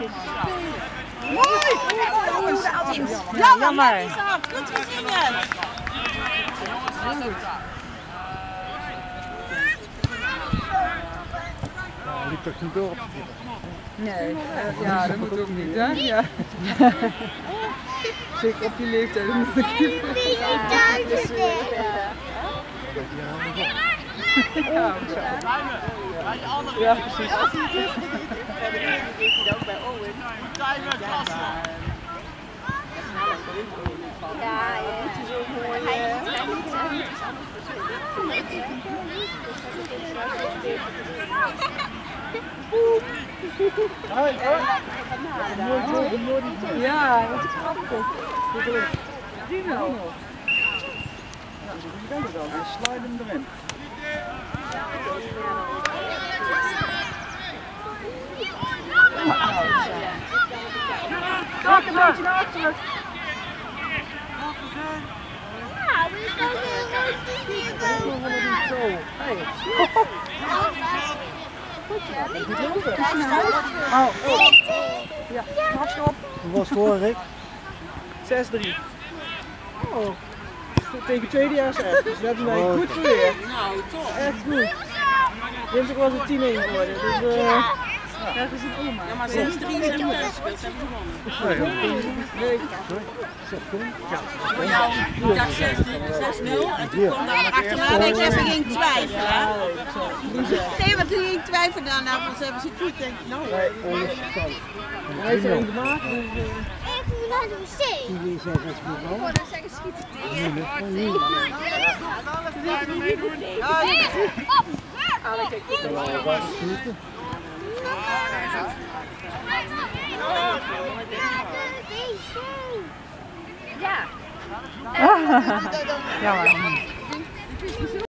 Mooi! Ja, jammer. Goed gezingen! Liep toch niet door op de Nee, ja, dat moet ook niet, hè? Ja. Zeker op die leeftijd. Dan moet ik ja, precies. Ja, het is ook mooi. Hij moet iets anders Ja, dat is grappig. Dino. Ja, die ben ik al. Dan slide hem erin. Kijk een beetje naar achteren. Ja, we gaan weer Zo. Hey. Ja, stop. Hoe was het hoor, Rick? 6-3. Oh. Tegen tweedejaars echt. Dus dat hebben wij goed geleerd. Nou, toch. Echt goed. Dinsdag was het 10-1 geworden. Dus dat is een oma. Ja, maar 6-3 hebben we thuis gespeeld, ze hebben gewonnen. Nee. Voor jou, ik dacht 6-0 en toen kwam daar achterna en ik even ging twijfelen. Nee, maar toen ging ik twijfelen daarna, want ze hebben ze goed, denk ik, nou. Hij heeft er een gemaakt. Even naar de wc. Die zeggen het goed wel. Dan zeggen schieten tegen. Ja. Jammer.